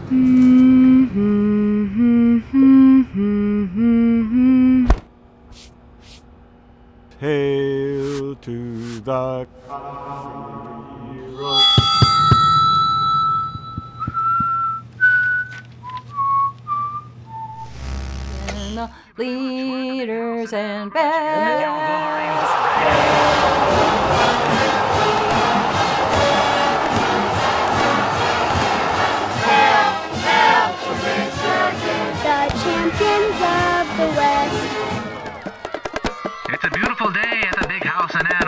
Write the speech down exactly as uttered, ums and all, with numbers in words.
Hail to the hero. And the leaders and bands. The champions of the West. It's a beautiful day at the big house in Ann